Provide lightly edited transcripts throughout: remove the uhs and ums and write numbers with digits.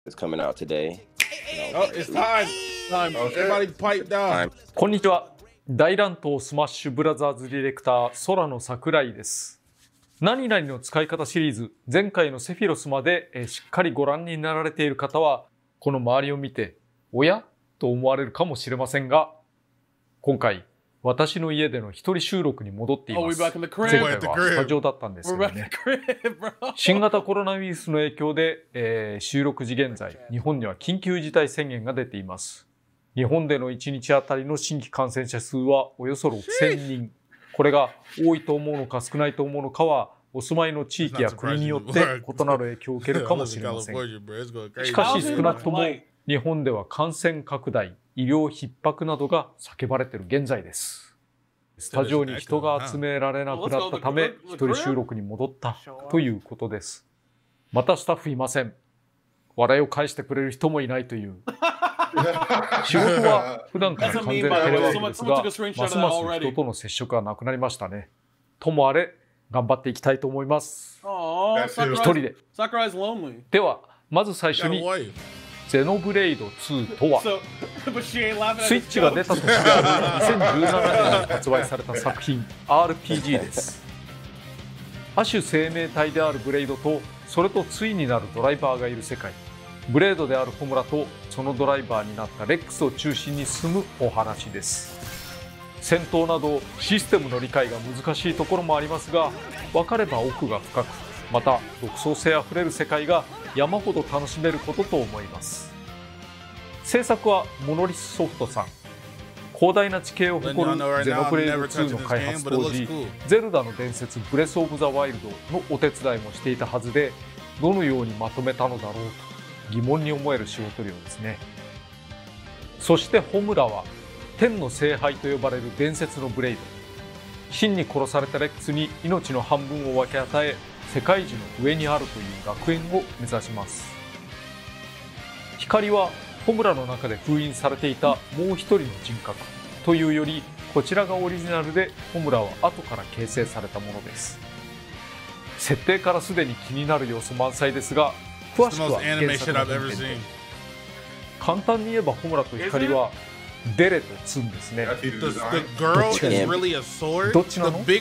is coming out today. Oh, it's time. Everybody pipe down. こんにちは。大乱闘スマッシュブラザーズディレクター空野桜井です。何々の使い方シリーズ、前回のセフィロスまでしっかりご覧になられている方は、この周りを見て、おやと思われるかもしれませんが、今回、私の家での一人収録に戻っています。前回はスタジオだったんですけどね。新型コロナウイルスの影響で、収録時現在、日本には緊急事態宣言が出ています。日本での1日あたりの新規感染者数はおよそ6000人。これが多いと思うのか少ないと思うのかは、お住まいの地域や国によって異なる影響を受けるかもしれません。しかし少なくとも日本では感染拡大、医療逼迫などが叫ばれている現在です。スタジオに人が集められなくなったため、一人収録に戻ったということです。またスタッフいません。笑いを返してくれる人もいないという。仕事は普段から完全テレワークですが、ますます人との接触がなくなりましたね。ともあれ、頑張っていきたいと思います。一人で。では、まず最初に、ゼノブレイド2とは、スイッチが出た年である2017年に発売された作品 RPG です。亜種生命体であるブレイドと、それと対になるドライバーがいる世界。ブレードであるホムラとそのドライバーになったレックスを中心に進むお話です。戦闘などシステムの理解が難しいところもありますが、分かれば奥が深く、また独創性あふれる世界が山ほど楽しめることと思います。制作はモノリスソフトさん。広大な地形を誇るゼノブレイド2の開発当時、ゼルダの伝説ブレス・オブ・ザ・ワイルドのお手伝いもしていたはずで、どのようにまとめたのだろうと疑問に思える仕事量ですね。そしてホムラは天の聖杯と呼ばれる伝説のブレイド。真に殺されたレックスに命の半分を分け与え、世界樹の上にあるという学園を目指します。光はホムラの中で封印されていたもう一人の人格というより、こちらがオリジナルでホムラは後から形成されたものです。設定からすでに気になる要素満載ですが、詳しくは原作の本編で。簡単に言えばホムラと光はデレとツンですね。どっちなの？はい、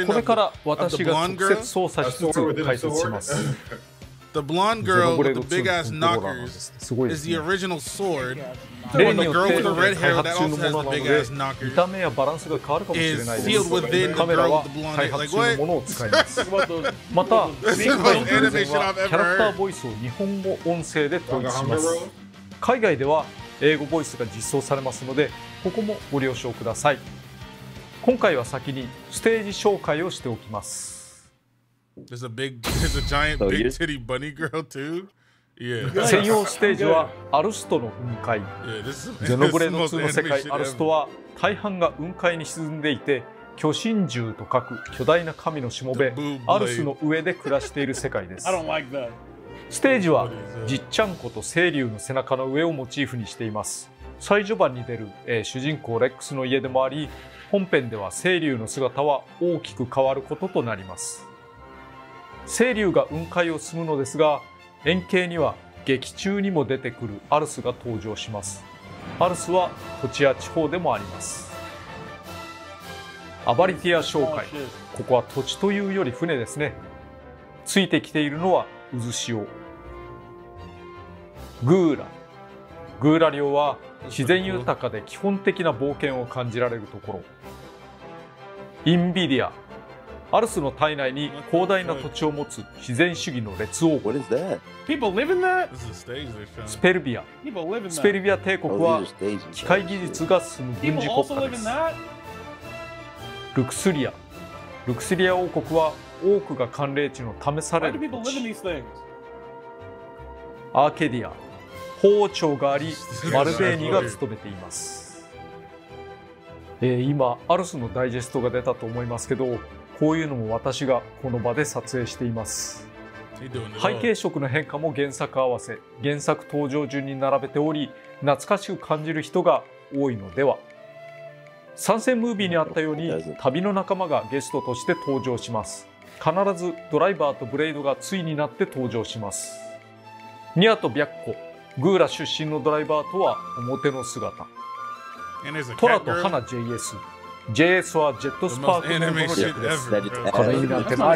これから私が直接操作しつつ解説します。 The blonde girl with the big ass knockers is the original sword. 例によって開発中のものなので、見た目やバランスが変わるかもしれないです。カメラは開発中のものを使います。また、前回のプレゼンはキャラクターボイスを日本語音声で統一します。海外では英語ボイスが実装されますので、ここもご了承ください。今回は先にステージ紹介をしておきます。 There's a giant big titty bunny girl too. Yeah. 専用ステージはアルストの雲海。ゼノブレード2の世界アルストは大半が雲海に沈んでいて、巨神獣と書く巨大な神のしもべアルスの上で暮らしている世界です。ステージはじっちゃんこと青龍の背中の上をモチーフにしています。最序盤に出る、主人公レックスの家でもあり、本編では青龍の姿は大きく変わることとなります。青龍が雲海を進むのですが、円形には劇中にも出てくるアルスが登場します。アルスは土地や地方でもあります。アバリティア商会。ここは土地というより船ですね。ついてきているのは渦潮。グーラ。グーラ領は自然豊かで基本的な冒険を感じられるところ。インビディア。アルスの体内に広大な土地を持つ自然主義の列王国。スペルビア。スペルビア帝国は機械技術が進む軍事国家です。ルクスリア。ルクスリア王国は多くが寒冷地の試される土地。アーケディア。法王朝があり、マルベーニが務めています。今、アルスのダイジェストが出たと思いますけど、こういうのも私がこの場で撮影しています。背景色の変化も原作合わせ、原作登場順に並べており、懐かしく感じる人が多いのでは。参戦ムービーにあったように、旅の仲間がゲストとして登場します。 必ずドライバーとブレイドが対になって登場します。ニアと白虎、グーラ出身のドライバーとは表の姿。トラとハナ JS。JS はジェットスパークモードの略です。これになってない。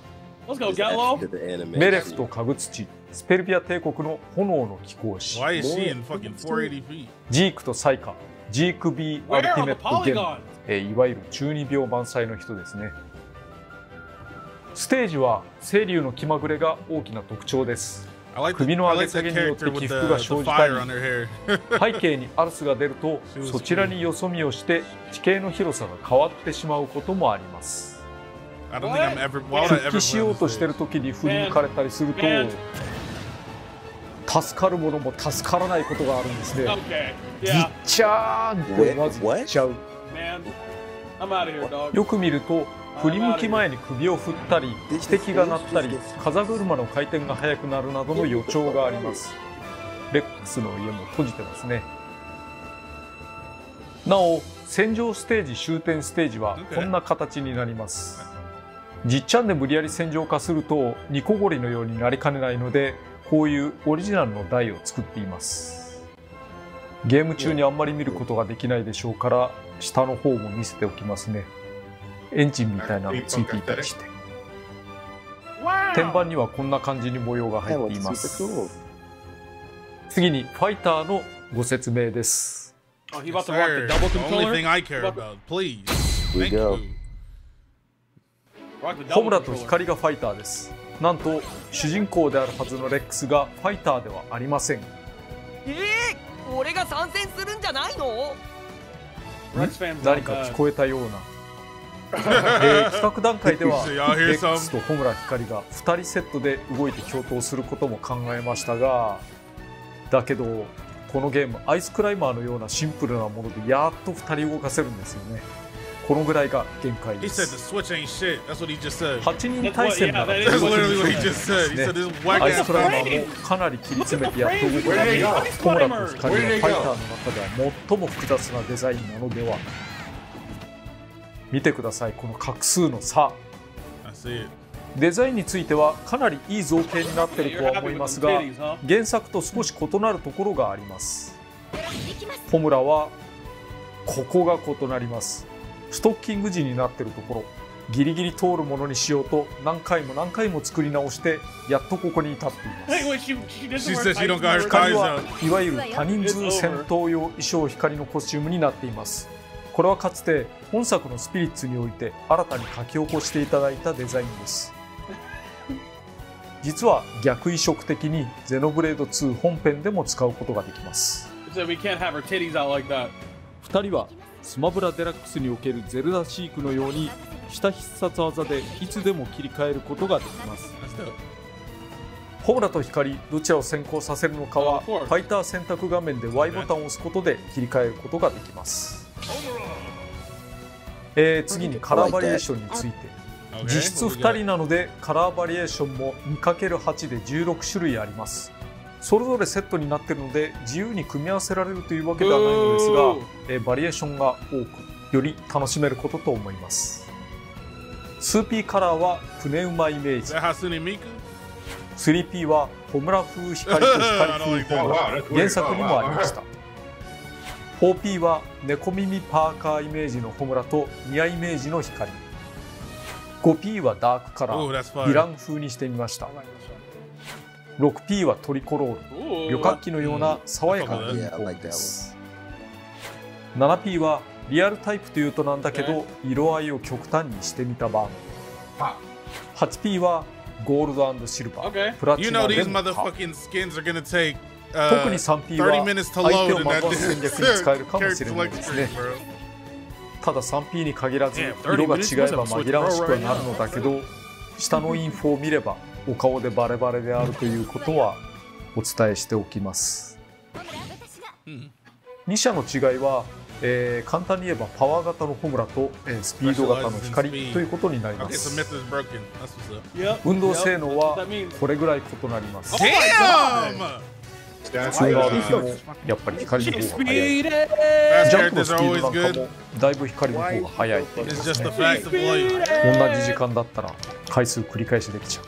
メレフとカグツチ、スペルビア帝国の炎の貴公子。ジークとサイカ、ジーク B アルティメットゲン、いわゆる中二病満載の人ですね。ステージは清流の気まぐれが大きな特徴です。首の上げ下げによって起伏が生じたり、背景にアルスが出るとそちらによそ見をして地形の広さが変わってしまうこともあります。復帰しようとしてる時に振り抜かれたりすると助かるものも助からないことがあるんですね。ギッチャーンってまず言っちゃう。よく見ると振り向き前に首を振ったり、汽笛が鳴ったり、風車の回転が速くなるなどの予兆があります。レックスの家も閉じてますね。なお、戦場ステージ終点ステージはこんな形になります。じっちゃんで無理やり戦場化するとニコゴリのようになりかねないので、こういうオリジナルの台を作っています。ゲーム中にあんまり見ることができないでしょうから、下の方も見せておきますね。エンジンみたいなのついていたりして、天板にはこんな感じに模様が入っています。次にファイターのご説明です。ホムラと光がファイターです。なんと主人公であるはずのレックスがファイターではありません。 俺が参戦するんじゃないの？ 何か聞こえたような。企画段階ではレックスとホムラ光が2人セットで動いて共闘することも考えましたが、だけどこのゲームアイスクライマーのようなシンプルなものでやっと2人動かせるんですよね。このぐらいが限界です。8人対戦ならアイスクライマーもかなり切り詰めてやっと動くので、ホムラと光はファイターの中では最も複雑なデザインなのでは。見てください、この画数の差。デザインについてはかなりいい造形になっているとは思いますが、原作と少し異なるところがあります。ホムラはここが異なります。ストッキング時になっているところ、ギリギリ通るものにしようと何回も何回も作り直してやっとここに至っています。光はいわゆる多人数戦闘用衣装光のコスチュームになっています。これはかつて本作のスピリッツにおいて新たに書き起こしていただいたデザインです。実は逆移植的にゼノブレード2本編でも使うことができます。2人はスマブラデラックスにおけるゼルダシークのように下必殺技でいつでも切り替えることができます。ホムラと光どちらを先行させるのかはファイター選択画面で Y ボタンを押すことで切り替えることができます。次にカラーバリエーションについて、実質2人なのでカラーバリエーションも 2×8 で16種類あります。それぞれセットになっているので自由に組み合わせられるというわけではないのですが、バリエーションが多くより楽しめることと思います。スーピーカラーはプネウマイメージ、3P はホムラ風光と光風ホムラ、原作にもありました。4P は猫耳パーカーイメージのホムラとニアイメージの光。5P はダークカラー、ヴィラン風にしてみました。6P はトリコロール、旅客機のような爽やかなユニコーンです。7P はリアルタイプというとなんだけど色合いを極端にしてみた版。8P はゴールド&シルバー、プラチナレンカ。特に 3P は相手を惑わす戦略に使えるかもしれないですね。ただ 3P に限らず色が違えば紛らわしくはなるのだけど、下のインフォを見ればお顔でバレバレであるということはお伝えしておきます。2社の違いは、簡単に言えばパワー型のホムラと、スピード型の光ということになります。運動性能はこれぐらい異なります。 That's ツーガード good. もやっぱり光の方が速い。 Fast ジャンプの characters ス are ピー always ドなんか good. もだいぶ光の方が速いって言い It's ます just the ね。 fact of life. 同じ時間だったら回数繰り返しできちゃう。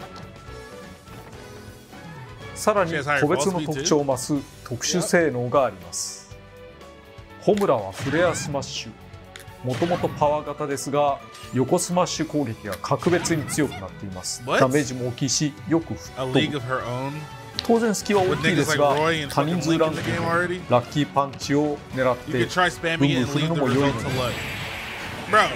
さらに個別の特徴を増す特殊性能があります。ホムラはフレアスマッシュ。もともとパワー型ですが、横スマッシュ攻撃が格別に強くなっています。 What? ダメージも大きいし、よく吹っ A 飛 league ぶ。 of her own. 当然隙は大 With きいで niggas す like が、 Roy and 多人 fucking 数 Link ラン in ク the で game も already. ラッキーパンチを狙っ You て could try spamming it and leave the result to luck. Bro,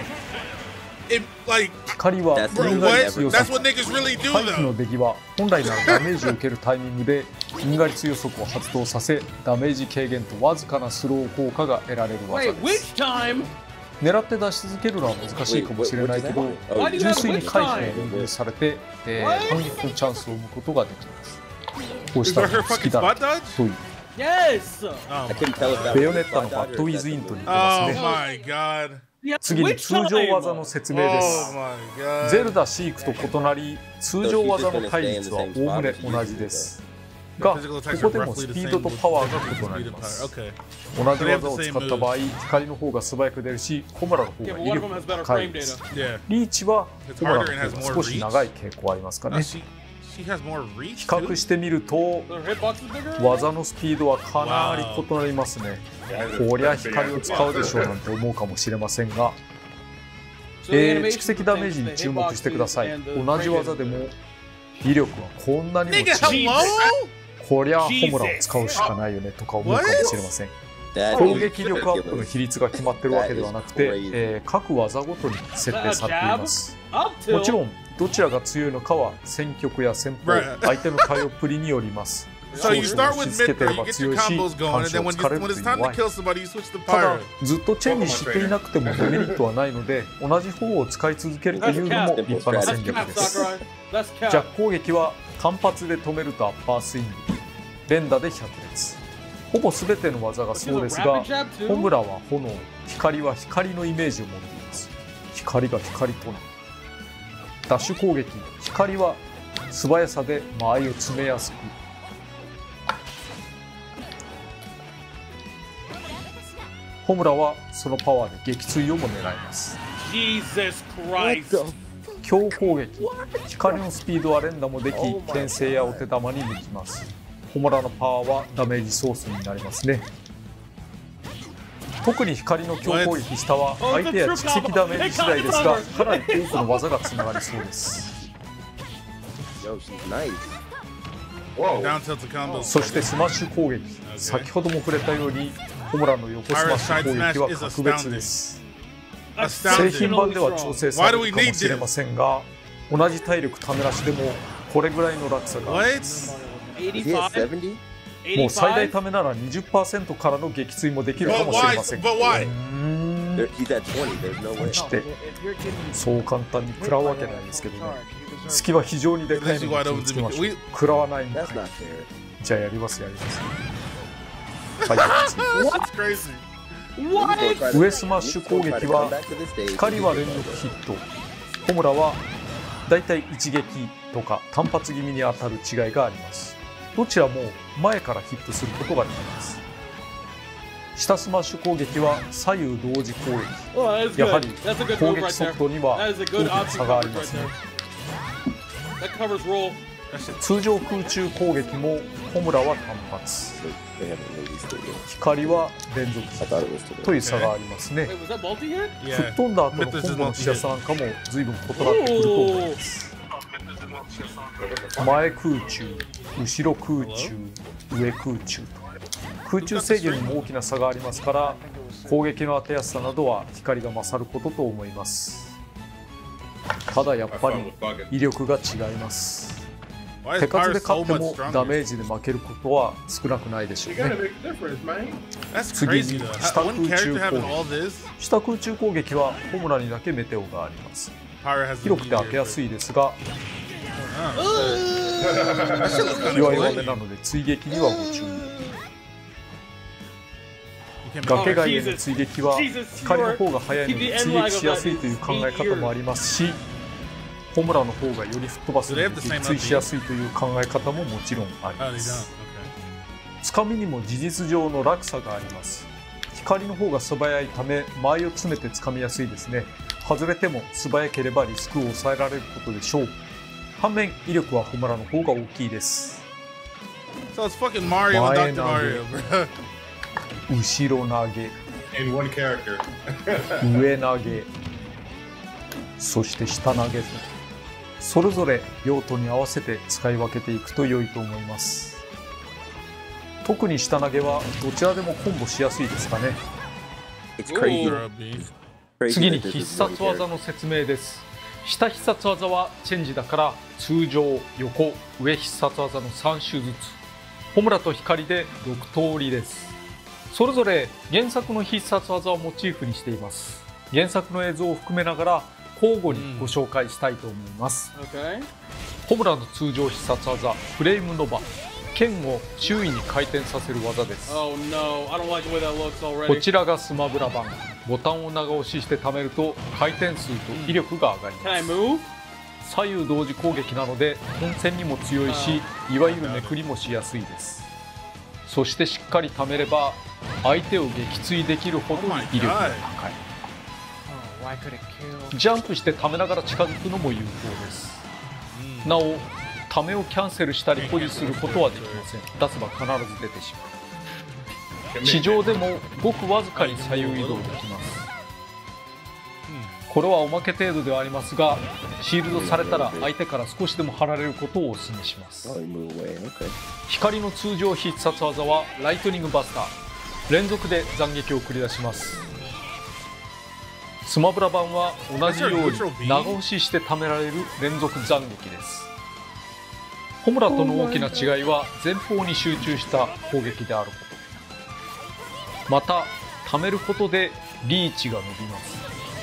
it like 光は That's 因 bro, 果 what? に強さ That's what niggas really do 回避 though. の出来は本来ならダメージを受けるタイミングで因果率予測を発動させダメージ軽減とわずかなスロー効果が得られる技 Wait, です which time? 狙って出し続けるのは難しいかもしれないけど Wait, 純粋に回避が分類されて、反撃のチャンスを生むことができますこうし Is た that ら her 好き fucking だ spot dodge? という Yes. Oh, I couldn't tell if that ベ was ヨネ a ッタの spot バッ dodge ド or ウ if ィズ that's イ a- ントに似て oh ますね my god. Yeah, 次に which 通常 time? 技の説明です Oh my god. ゼルダシークと異なり通常技の対立はおおむね同じですが、こ Physical attacks こ are でも roughly ス the ピー same ドとパワー with が異な speed り and ま power. す Okay. 同じ技を使った場合光の方が素早く出るしホムラの方 Yeah, が but 威 one 力 of them が has better 高い frame です data. Yeah. リーチは It's ホムラ harder の and 方 has が more 少し reach. 長い傾向ありますか Oh, ね she has more reach 比 too? 較してみると The hitbox is bigger? 技のスピードはかなり異なりますねこりゃ光を使うでしょうなんて思うかもしれませんが So the animation 蓄積ダメージに注目してください and the 同じ技でも威力はこんなにも違 Nigga, う hello? こりゃホムラを使うしかないよねとか思うかもしれません That 攻 is 撃力アップの比率が決まってるわけではなくて、 That is crazy. 各技ごとに設定されています Up till もちろんどちらが強いのかは戦局や戦法 Bruh. 相手の対応っぷりによります So you 少 start 々 with 押し付け mid てれ throw, ば you get 強 your いし combos going, 干 and 渉 then を突かれる when と it's 弱 time to い kill somebody, you switch to ただ pirate. ずっとチェンにしていなくてもデメリットはないので同じ方を使い続けるというのも立派な That's 戦略 cap, です Sakurai. That's ジャ cap. ック攻撃は単発で止めるとアッパースイング連打で100列ほぼ全ての技がそうですが Rapid jab too? ホムラは炎光は光のイメージを持っています光が光となるダッシュ攻撃光は素早さで間合いを詰めやすくホムラはそのパワーで撃墜をも狙います Jesus Christ. 強攻撃光のスピードは連打もでき牽制やお手玉に抜きますホムラのパワーはダメージソースになりますね特に光の強攻撃下は相手や蓄積ダメージ次第ですがかなり多くの技がつながりそうです Yo, she's nice. Down tilt to combos. そしてスマッシュ攻撃先ほども触れたようにホムラの横スマッシュ攻撃は格別です製 Astounding. 品版では調整されるかもしれませんが同じ体力ためなしでもこれぐらいの落差があります What? Is he at 85? 70? もう最大 85? ためなら 20% からの撃墜もできるか But もしれ why? ません But why? He's at 20. There's no way. そしてそう簡単に食らうわけないですけどね隙は非常にでかいので気をつけましょう食らわないんだ That's not fair. じゃあやりますはい That's crazy. What? 上スマッシュ攻撃は光は連続ヒットホムラはだいたい一撃とか単発気味に当たる違いがありますどちらも前からヒットすることができます下スマッシュ攻撃は左右同時攻 Oh, that's 撃やは good. り That's a good 攻 move 撃 right 速 there. 度には That is a 大 good きな option 差があ coverage りま right すね there. That covers roll. 通常空中攻撃もホムラは単発 They haven't released it yet. 光は連続 I thought it was today. という差がありますね Wait, was that multi-hit? 吹っ Yeah. 飛んだ後のコンボのしやすさなんかも随分異なってくると思います前空中後ろ空中上空中と空中制限にも大きな差がありますから攻撃の当てやすさなどは光が勝ることと思いますただやっぱり威力が違います Why is 手数 Pyre で so 勝って much も stronger? ダメージで負けることは少なくないでしょうね That's 次 crazy に though. 下 One 空中 character 攻 having 撃 all this? 下空中攻撃はホムラにだけメテオがあります Pyre has the 広くて開けやすいですが That shit looks kind 弱い of 技 glitchy. なので追撃にはご注意 You can't 崖 make 外への追撃は Jesus, 光の方が速いので追撃しやすいという考え方もありますしホムラの方がより吹っ飛ばすので撃墜しやすいという考え方ももちろんあり Oh, ま they す don't. つかみにも事実上の落差があります。光の方が素早いため前を詰めてつかみやすいですね。外れても素早ければリスクを抑えられることでしょう。反面威力はホムラの方が大きいです。 So it's fucking Mario and Dr. Mario, bro. 後ろ投げ In one character. 上投げそして下投げとそれぞれ用途に合わせて使い分けていくと良いと思います。特に下投げはどちらでもコンボしやすいですかね。 It's crazy. Crazy 次に that this 必 is one 殺技 character. の説明です。下必殺技はチェンジだから通常、横、上必殺技の3種ずつ。ホムラと光で6通りです。それぞれ原作の必殺技をモチーフにしています。原作の映像を含めながら交互にご紹介したいと思います。 Okay. ホムラの通常必殺技フレームノバ、剣を周囲に回転させる技です。 Oh no, I don't like the way that looks こ already. ちらがスマブラ版。ボタンを長押しして貯めると回転数と威力が上がり Can I ます。 move? 左右同時攻撃なので混戦にも強いし、いわゆるめくりもしやすいです。そしてしっかり貯めれば相手を撃墜できるほどに威力が高い。 Oh, why could it kill? ジャンプして貯めながら近づくのも有効です。なお貯めをキャンセルしたり保持することはできません。出せば必ず出てしまう。地上でもごくわずかに左右移動できます。これはおまけ程度ではありますが、シールドされたら相手から少しでも離れることをお勧めします。 Oh, you move away. Okay. 光の通常必殺技はライトニングバスター。連続で斬撃を繰り出します。スマブラ版は同じように長押しして貯められる連続斬撃です。ホムラとの大きな違いは前方に集中した攻撃であること。また貯めることでリーチが伸びます。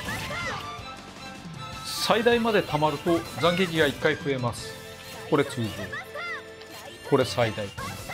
最大まで貯まると斬撃が1回増えます。これ通常、これ最大。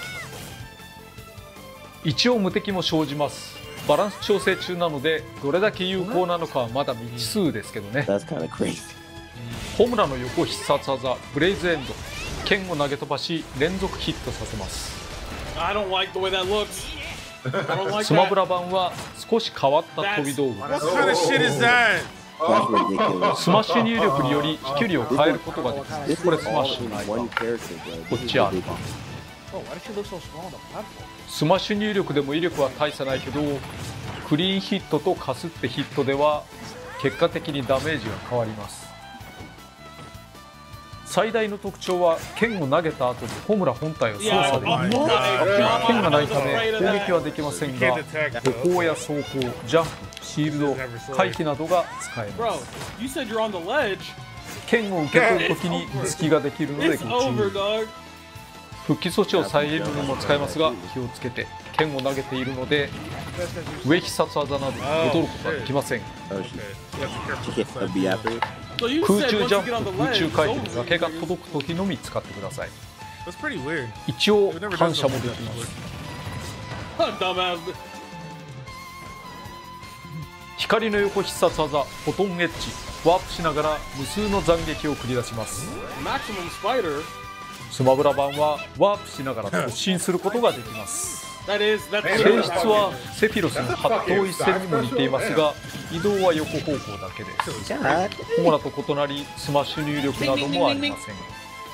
一応無敵も生じます。バランス調整中なのでどれだけ有効なのかはまだ未知数ですけどね。 That's kind of crazy. ホムラの横必殺技ブレイズエンド、剣を投げ飛ばし連続ヒットさせます。 I don't like the way that looks. I don't like スマブ that. ラ版は少し変わった飛び道具で What kind of shit is that? That's ridiculous. す。スマッシュ入力により飛距離を変えることができます。 This これ was スマッ all シュ in の one 間、 character, bro. こ This っ is ちアルファ。 ridiculous. Oh, why does she look so small on the platform? スマッシュ入力でも威力は大差ないけど、クリーンヒットとかすってヒットでは結果的にダメージが変わります。最大の特徴は剣を投げた後にホムラ本体を操 Yeah, 作でき oh, ます。 God. 剣がないた I'm め afraid of 攻 that. 撃はできません You が、 can't attack 歩 though. 行や走行、ジャンプ、シールド、回避などが使えま Bro, す。 you said you're on the ledge. 剣を受け取るときに隙ができるので It's ご注 over, 意。 dog. 復帰措置を再現るのも使えますが気をつけて。剣を投げているので上必殺技などに戻ることはできません。 Oh, Okay. You have to be she careful can't this be time. after it. So you 空 said 中 once ジャ you get on ン the プ、空 ledge, 中 it's 回避 over. の崖が届くときのみ使ってください。 That's pretty weird. 一応 We've never 反 done 射も something で like きま that す。 Huh, dumbass. 光の横必殺技フォトンエッジ、ワープしながら無数の斬撃を繰り出します。 Maximum Spider. スマブラ版はワープしながら突進することができます。 That's 性質はセフィロスの八頭一戦にも似ていますが移動は横方向だけです。 God. ホモラと異なりスマッシュ入力などもありません。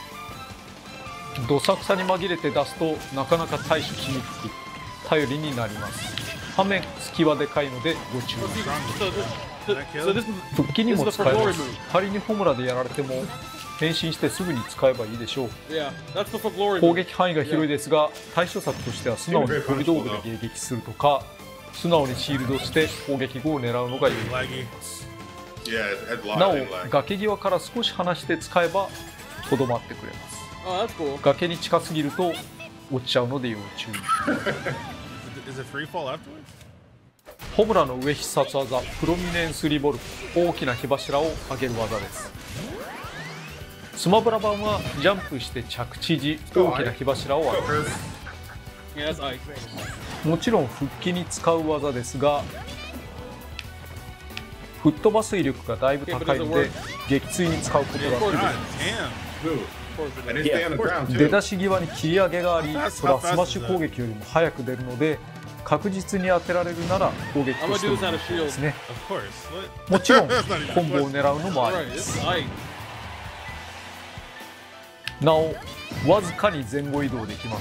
どさくさに紛れて出すとなかなか対処しにくく頼りになります。反面隙はでかいのでご注意。 so this is 復帰にも使え This ま is the す for glory。 仮にホムラでやられても変身してすぐに使えばいいでしょう。 yeah, that's the for glory. 攻撃範囲が広いですが対処策としては素直に飛び道具で迎撃するとか素直にシールドして攻撃後を狙うのが有効 Laggy. Yeah, it had なお locked in lag. 崖際から少し離して使えばとどまってくれます。 Oh, that's cool. 崖に近すぎると落ちちゃうので要注意。 Is it free fall afterwards? ホムラの上必殺技プロミネンスリボルブ、大きな火柱を上げる技です。スマブラ版はジャンプして着地時大きな火柱を上げます。 Yeah, that's ice. もちろん復帰に使う技ですが吹っ飛ばす威力がだいぶ高いので撃墜に使うことが不利 God です。 damn. I didn't stay on the ground 出 too. だし際に切り上げがあり、それはスマッシュ攻撃よりも早く出るので、確実に当てられるなら攻撃としてもいいですね。 Of course. What? もちろん That's not even コンボを a 狙うのもあ Right, りま it's す。 tight. なお、わずかに前後移動できます。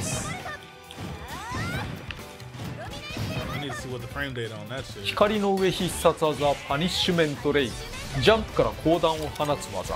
I need to see what the frame data on that shit. 光の上必殺技パニッシュメントレイ、ジャンプから光弾を放つ技。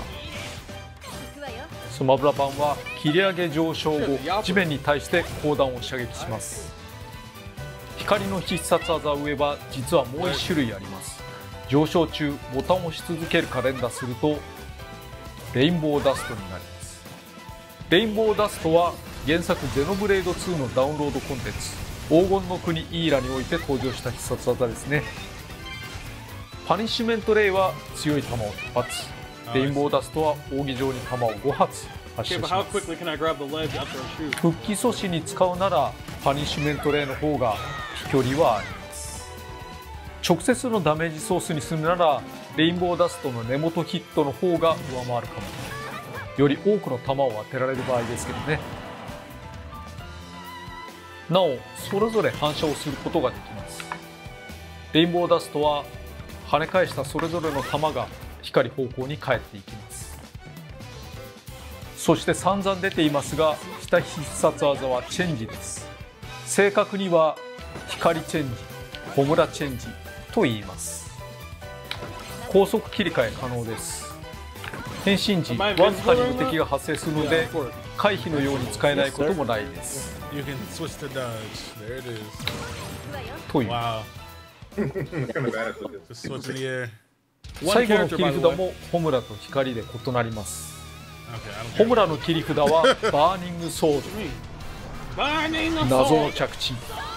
スマブラ版は切り上げ上昇後、地面に対して光弾を射撃します。光の必殺技上は実はもう1種類あります。上昇中ボタンを押し続けるか連打するとレインボーダストになります。レインボーダストは原作ゼノブレード2のダウンロードコンテンツ黄金の国イーラにおいて登場した必殺技ですね。パニッシュメントレイは強い球を1発、レインボーダストは扇状に球を5発発 Okay, 射 but し how ます。 quickly can I grab the ledge after I shoot? 復帰阻止に使うならパニッシュメントレイの方が飛距離はあります。直接のダメージソースにするならレインボーダストの根元ヒットの方が上回るかも。より多くの球を当てられる場合ですけどね。なおそれぞれ反射をすることができます。レインボーダストは跳ね返したそれぞれの球が光方向に返っていきます。そして散々出ていますが、下必殺技はチェンジです。正確には光チェンジ、ホムラチェンジと言います。高速切り替え可能です。変身時わずかに無敵が発生するので回避のように使えないこともないです。 You can switch to dodge. There it is. という Wow. What kind of badass was this? Just switch in the air. 最後の切り札もホムラと光で異なります。 Okay, I don't ホ care. ムラの切り札はバーニングソー Burning ド、 the 謎の sword! 着地。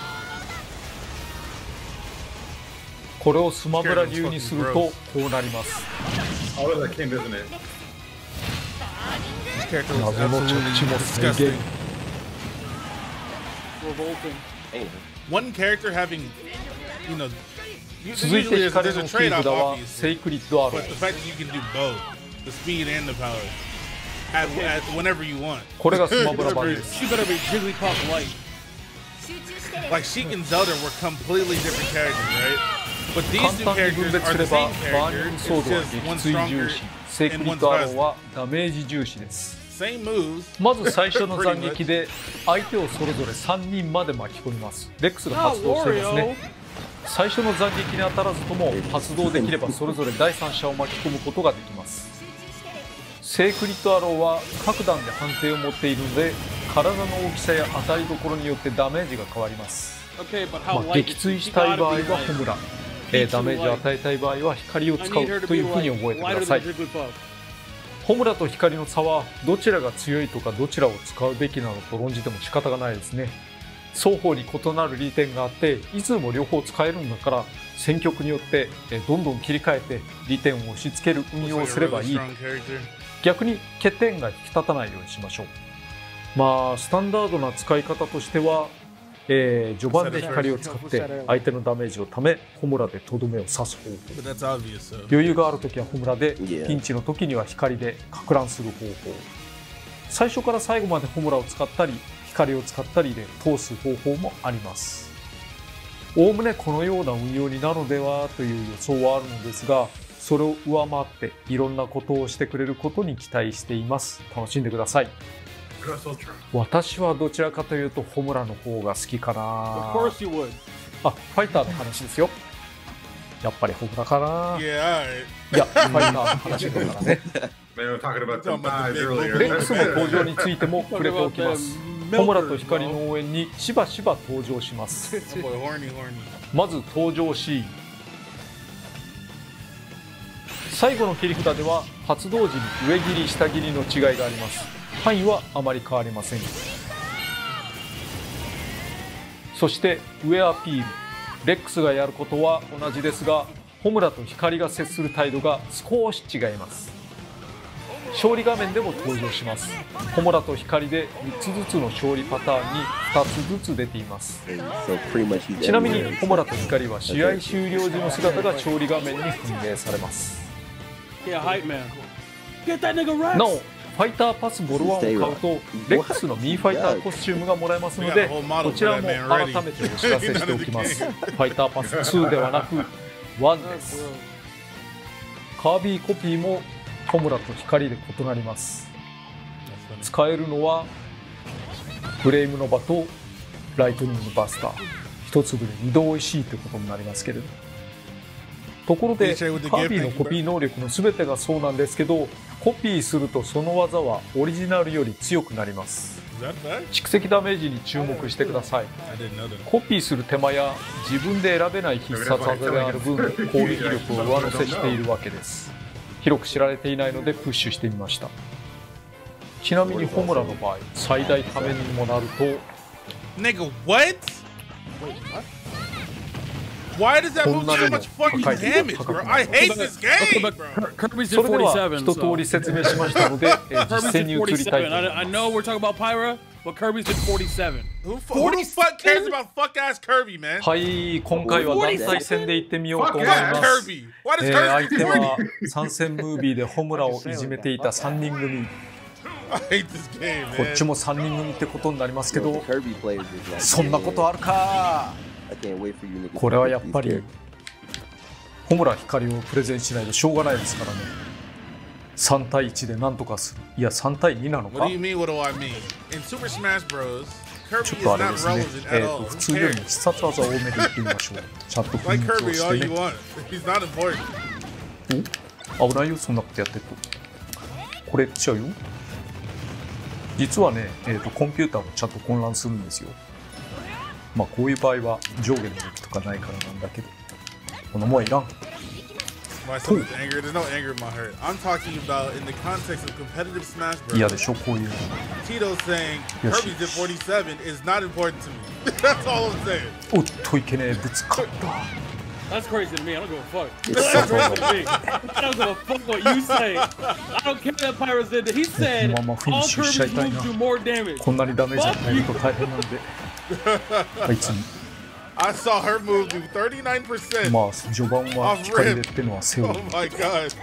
これをスマブラ流にするとこうなります。 Oh, it was like him, isn't it? This character was 謎の着 absolutely 地もすげえ。 disgusting. Revolting. One character having, you know, 続いて usually 光 there's の a 切り trade-off, 札は obviously. セイクリッドアロ But the ー。 fact that you can do both, the speed and the power, at whenever you want. これがスマブラ版です。 She better be Jigglypuff light. Like Sheik and Zelda were completely different characters, right? But these 簡 two 単に分 characters 別 are すれ the ば same バーニ character. ング It's ソードは just one 撃墜 stronger 重視、セイク and リ one's ッドアロー faster. はダメージ重視です。 Same moves. まず最初の斬撃で相手をそれぞれ3人まで巻き込みます。レックスが Not 発動しています Wario. ね。最初の斬撃に当たらずとも発動できればそれぞれ第三者を巻き込むことができます。セイクリッドアローは各段で判定を持っているので体の大きさや当たりどころによってダメージが変わります。 Okay, but ま how あ、 light 撃 is she? 墜 She したい場合 gotta be はホ light. ムラ、ダメージを与えたい場合は光を I 使 need her う to と be いうふうに light, 覚えてく lighter ださ than い。 Jigglypuff. ホムラと光の差はどちらが強いとかどちらを使うべきなのと論じても仕方がないですね。双方に異なる利点があっていつも両方使えるんだから戦局によってどんどん切り替えて利点を押し付ける運用を Looks す like れ a ば really いい。 strong character. 逆に欠点が引き立たないようにしましょう。まあスタンダードな使い方としては、序盤で光を使って相手のダメージをためホムラでとどめを刺す方法。 But that's obvious, so. 余裕があるときはホムラで Yeah. ピンチの時には光でか乱する方法。最初から最後までホムラを使ったり光を使ったりで通す方法もあります。おおむねこのような運用になるのではという予想はあるのですが、それを上回っていろんなことをしてくれることに期待しています。楽しんでください。私はどちらかというとホムラの方が好きか Of な。 course you would. あ、ファイターの話ですよ。やっぱりホムラかな。 Yeah, alright. いや、ファイターの話だからね。 Man, we were talking about Talking some about the thighs big earlier. レックスの登場についても触れておきます。ホムラと光の応援にしばしば登場します。 That boy horny. まず登場シーン。最後の切り札では発動時に上切り下切りの違いがあります。範囲はあまり変わりません。そして上アピール。レックスがやることは同じですが、ホムラと光が接する態度が少し違います。勝利画面でも登場します。ホムラと光で3つずつの勝利パターンに2つずつ出ています。 So pretty much he's ちなみに everywhere. ホムラと光は試合終了時の姿が勝利画面に反映されます。 Yeah, hype man. Get that nigga Rex. なおファイターパスボル1を買うとレックスのミーファイターコスチュームがもらえますので、こちらも改めてお知らせしておきます。ファイターパス2ではなく1です。カービィコピーもホムラと光で異なります。使えるのはフレームノバとライトニングバスター、一粒で2度おいしいということになりますけれど、ところでカービィのコピー能力の全てがそうなんですけど、コピーするとその技はオリジナルより強くなります。蓄積ダメージに注目してください。コピーする手間や自分で選べない必殺技である分、攻撃力を上乗せしているわけです。広く知られていないのでプッシュしてみました。ちなみにホムラの場合、最大ためにもなると Nigga, what? Why does that move so much fucking damage, bro? I hate this game, bro. Kirby's そ did れでは 47. 一通り説明しましたので、実践に移りたいと思い I ます。 know we're talking about Pyra, but Kirby's did 47. Who the fuck cares about fuck ass Kirby, man? はい、今回は団体戦で行ってみようと思い Fuck ま ass す。 Kirby. Why does 相 Kirby 手 40? は参戦ムービーでホムラをいじめていた3人組。 I hate this game, こっ man. ちも3人組ってことになりますけ Yo, ど、 the Kirby players is like, そんなことあるか。 I can't wait for you niggas これ to は pick やっ these ぱり characters. ホムラ光をプレゼンしないとしょうがないですからね。3対1でなんとかする。いや3対2なの What か。 do you mean, what do I mean? In Super Smash Bros, ち Kirby ょっ is とあれ not ですね。 relevant at all. 普 Who 通より cares? も必殺技多めでいってみましょう。ちゃんと雰囲 Like 気を Kirby し all て you ね。 want. He's not important. お危ないよ、そんなことやってると。これやっちゃうよ。実はね、コンピューターもちゃんと混乱するんですよ。まあこういう場合は上下の動きとかないからなんだけど、このもんはいらん。 My son is angry. There's no anger in my heart. I'm talking about in the context of competitive Smash 嫌 Bros. でしょ、こういうの。 Tito's saying Yes. Kirby did 47 is not important to me. That's all I'm saying. おっといけねえ、ぶつかった。 That's crazy to me. I don't give a fuck. It's That's so crazy to me. I don't give a fuck what you say. I don't care that Pyra's did that. He said Mama, all finish your Kirby's shit right moves now. do more damage. こんなにダメージ与えると大変なんで。あいつに、 I saw her move do 39%. まあ序盤は光でってのはセオ Oh リー。 my god.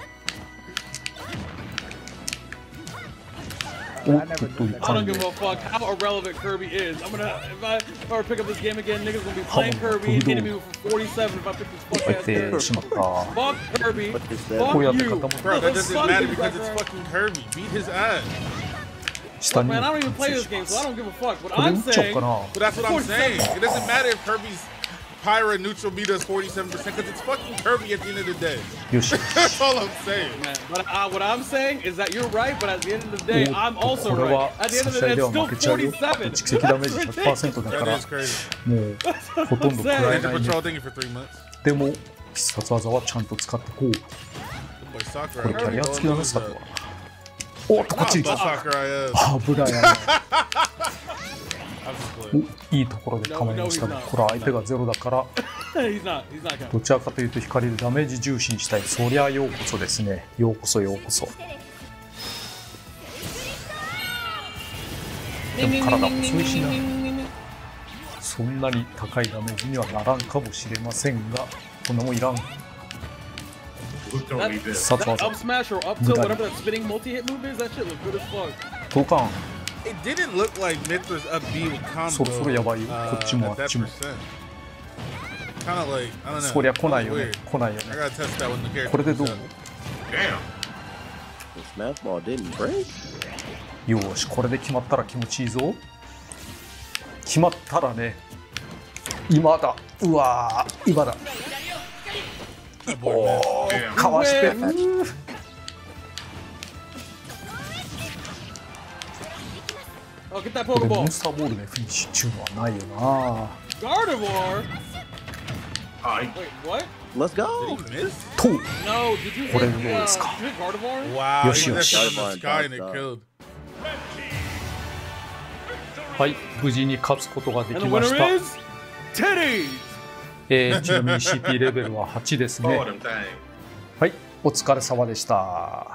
おっととい I か don't んで give a fuck how irrelevant Kirby is. I'm gonna if I ever pick up this game again, niggas gonna be playing Kirby and hitting me with 47 if I pick this 入 fuck っ ass て character. しまった。 Fuck Kirby. What is that? Fuck こうやって you. 固ま Bro, that doesn't Fuck matter you, because it's background. fucking Kirby. Beat his ass. 下に Man, I don't even 完 play 成 this し game, ま so I す。 don't give a fuck. What これ I'm 打っちゃおう saying, かな。 But that's what I'm saying. It doesn't matter if Kirby's Pyra neutral beat us 47% because it's fucking Kirby at the end of the day. よし。 That's all I'm saying. man, but what I'm saying is that you're right, but at the end of the day, おっ I'm と also これ right. は At the 差 end of し the 合い day, で it's は still 負けちゃうよ。 47. 蓄積ダメージ 100% だか That ら is crazy. もうほとんど食らえ Ninja ないね。 Patrol, thank you for 3 months. でも必殺技はちゃんと使ってこう。 Boy, Sakurai. これキャリア付きだね、さては。おっとこっちに来 But た。 Sakurai is. 危ない危ない。 I'm just playing. おいいところで構えましたが、これは相手がゼロだから He's not counting. どちらかというと光でダメージ重視にしたい。そりゃようこそですね。ようこそようこそ。でも体も遅いしな。そんなに高いダメージにはならんかもしれませんが、こんなもんいらん。 Who told me 必 this? 殺 That 技 up smash or up tilt, whatever that spinning multi-hit move is, that shit look good as fuck. 投函 It didn't look like Mithra's up B with combo. そろそろやばいよ。こっちもあ at っ that ちも。 percent. Kind of like, I don't know. そりゃ来ないよ That ね was。weird. 来ないよ I ね。 gotta test that when the character これでどう comes out. Damn. The Smash Ball didn't break. よーし、これで決まったら気持ちいいぞ。決まったらね、今だ。うわー、今だ。 That boy, man. Damn. かわして。 Oh, get that これモ Pokeball. ンスターボールでフィニッシュっていうのはないよな。 Gardevoir? Alright. Wait, what? Let's go. Did he miss? と No, did you hit, これどうですか？ did you hit Gardevoir? Wow, Yoshi, he missed Yoshi. it in the sky and it killed. はい、無事に勝つことがで And き the まし winner た。 is Teddy! ちなみに CP レベルは8ですね。 All them things. はい、お疲れ様でした。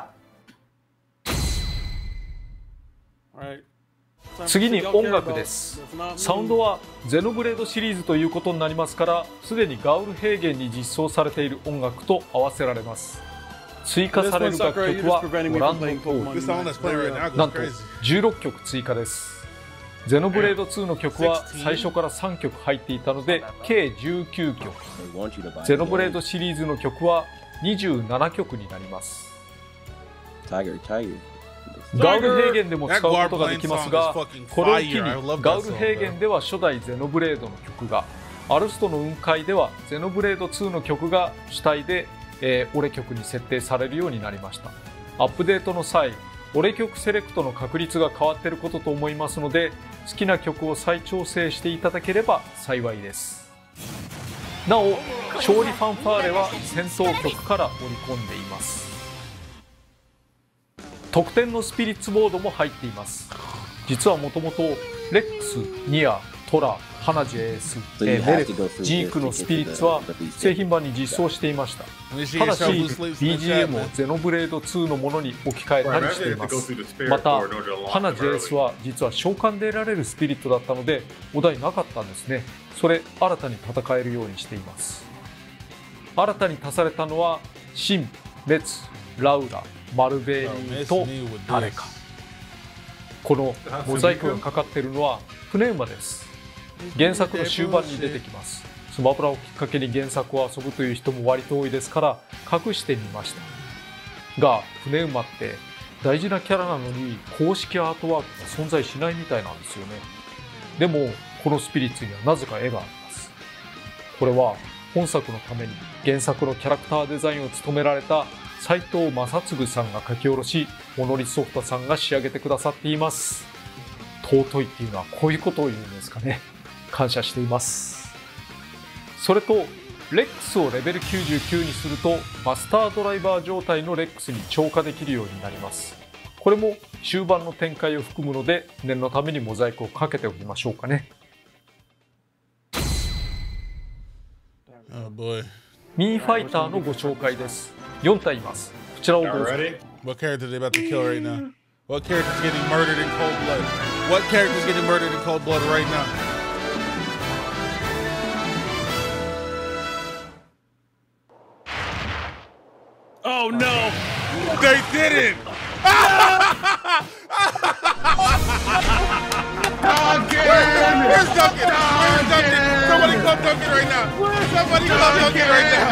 Alright. 次に音楽です。サウンドはゼノブレードシリーズということになりますから、すでにガウル平原に実装されている音楽と合わせられます。 追加される楽曲はご覧の通り This song that's playing right now な goes んと crazy. 16曲追加です。ゼノブレード2の曲は最初から3曲入っていたので計19曲。 They want you to buy ゼノブレードシリーズの曲は27曲になります。 Tiger. ガウルヘーゲンでも使うことができますが、これを機にガウルヘーゲンでは初代ゼノブレードの曲が、アルストの雲海ではゼノブレード2の曲が主体で、俺曲に設定されるようになりました。アップデートの際、俺曲セレクトの確率が変わっていることと思いますので、好きな曲を再調整していただければ幸いです。なお、勝利ファンファーレは戦闘曲から織り込んでいます。特典のスピリッツボードも入っています。実はもともとレックス、ニア、トラ、ハナジェエース、メレフ、ジークのスピリッツは製品版に実装していました。ただし BGM をゼノブレード2のものに置き換えたりしています。またハナジェエースは実は召喚で得られるスピリットだったのでお題なかったんですね。それ新たに戦えるようにしています。新たに足されたのはシン、レツ、ラウラ、マルベーニーと誰か。このモザイクがかかっているのはプネウマです。原作の終盤に出てきます。スマブラをきっかけに原作を遊ぶという人も割と多いですから隠してみました。がプネウマって大事なキャラなのに公式アートワークが存在しないみたいなんですよね。でもこのスピリッツにはなぜか絵があります。これは本作のために原作のキャラクターデザインを務められた斉藤正嗣さんが書き下ろし、モノリソフトさんが仕上げてくださっています。尊いっていうのはこういうことを言うんですかね。感謝しています。それとレックスをレベル99にするとマスタードライバー状態のレックスに超過できるようになります。これも終盤の展開を含むので念のためにモザイクをかけておきましょうかね。 Oh boy. ミーファイターのご紹介です。4体います。こちらをどうぞ。 What character are they about to kill right now? What character is getting murdered in cold blood? What character is getting murdered in cold blood right now? Oh no! They didn't! Where's Duncan? Where's Duncan? Somebody club Duncan right now. Somebody club Duncan right now.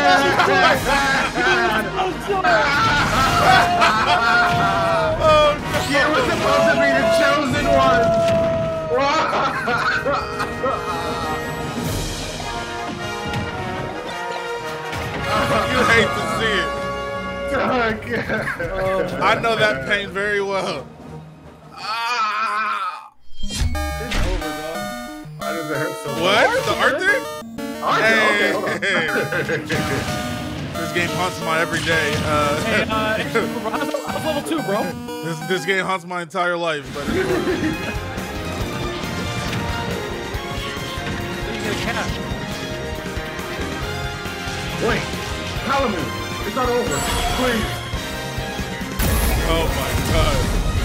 Oh, It was supposed to be the chosen one. you hate to see it. I know that pain very well. Why does it hurt so much? What? The Arthur? Hey. Okay. This game haunts my every day. Hey, how's level 2, bro? This game haunts my entire life. But You get a cat. Wait, Palamute, it's not over. Please. oh my god.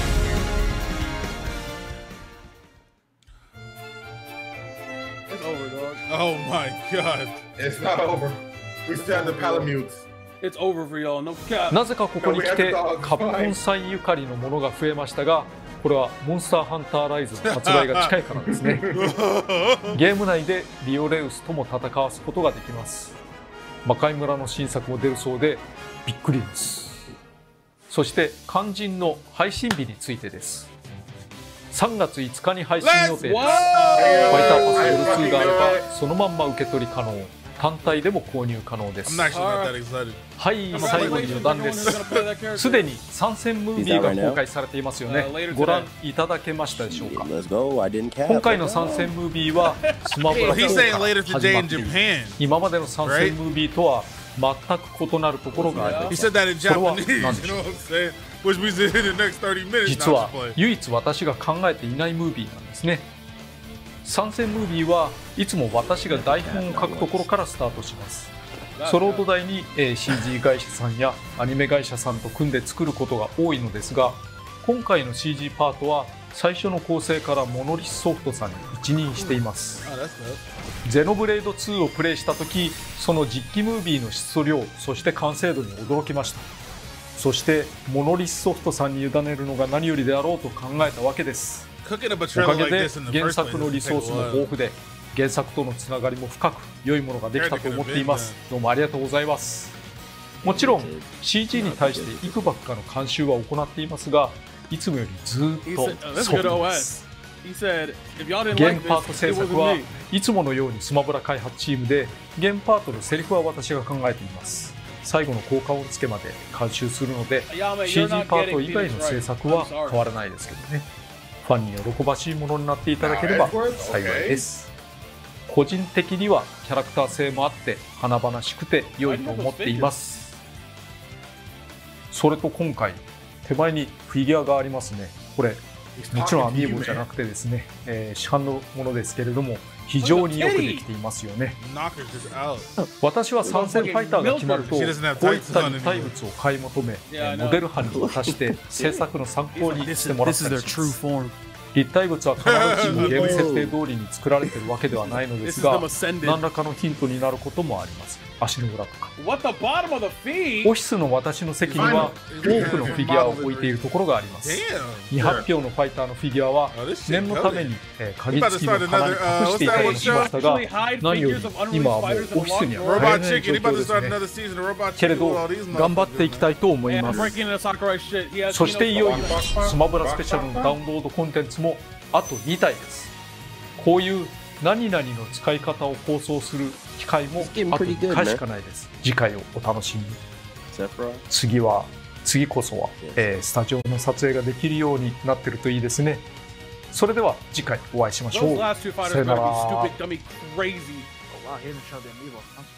It's over, dog. Oh my god. It's not over. We still have the Palamutes. It's over for y'all. No cap. なぜかここに来てカプコンさんゆかりのものが増えましたが、これはモンスターハンターライズ発売が近いからですね。ゲーム内でリオレウスとも戦わすことができます。魔界村の新作も出るそうでびっくりです。そして肝心の配信日についてです。3月5日に配信予定です。ファイターパス L2 があればそのまんま受け取り可能。単体でも購入可能です。 I'm actually not that excited. はい、最後に余談です。すでに参戦ムービーが公開されていますよね。ご覧いただけましたでしょうか。 Let's go. I didn't cap. 今回の参戦ムービーはスマブラ4 He's か saying ら later 始ま today っ in ている。 Japan. 今までの参戦ムービーとは全く異なるところがありま He す。 said that in それは Japanese. 何 You でしょ know う。 what I'm saying? Which means in the next 30 minutes. 実 Not は to play. 唯一私が考えていないムービーなんですね。参戦ムービーはいつも私が台本を書くところからスタートします。ソロード台に CG 会社さんやアニメ会社さんと組んで作ることが多いのですが、今回の CG パートは最初の構成からモノリスソフトさんに一任しています。 Oh, that's dope. ゼノブレード2をプレイした時、その実機ムービーの質量、そして完成度に驚きました。そしてモノリスソフトさんに委ねるのが何よりであろうと考えたわけです。 Cooking a お betrayal かげ like で this in the 原 first 作 place のリ is ソースも take a 豊 while. 富で、原作とのつながりも深く良いものができたと思っています。どうもありがとうございます。もちろん CG に対して幾ばくかの監修は行っていますが、いつもよりずっ He と said, oh, that's a ソフ good トです OS. He said, if y'all didn't ゲー like ムパート this, 制 it 作 wasn't は me. いつものようにスマブラ開発チームで、ゲームパートのセリフは私が考えています。最後の効果音付けまで監修するので、 Y'all, man, you're CG not パート getting 以外の Phoenix 制 right. 作は I'm sorry. 変わらないですけどね。ファンに喜ばしいものになっていただければ幸いです。個人的にはキャラクター性もあって華々しくて良いと思っています。それと今回手前にフィギュアがありますね。これもちろんアミーボじゃなくてですね、市販のものですけれども、非常によくできていますよね。 Knocker's just out. 私は参戦ファイターが決まると、こういった立体物を買い求め、モデル班に渡して制作の参考にしてもらったりします。立体物は必ずしもゲーム設定通りに作られているわけではないのですが、何らかのヒントになることもあります。足の裏とか。 What the bottom of the feed? オフィスの私の席には多くのフィギュアを置いているところがあります。 Damn. 未発表のファイターのフィギュアは念のために鍵付きの棚に隠していたりしましたが、何より今はもうオフィスには入れ Robot ない Chicken. 状 He about 況 to です start ね。 another season of Robot けれ Chicken ど with all these 頑張っていきたいと思い And ま I'm す。 breaking into Sakurai shit. He has そしていよいよ Kino's スマブラスペシャルのダウンロードコンテンツもあと2体です。こういう何々の使い方を放送する機会もあと1回しかないです。次回をお楽しみに。 Sephiroth? 次こそは、スタジオの撮影ができるようになってるといいですね。それでは次回お会いしましょ Those う。 last two fighters さよな gotta ら。 be stupid, dummy, crazy. Oh wow, he hasn't showed the amiibo.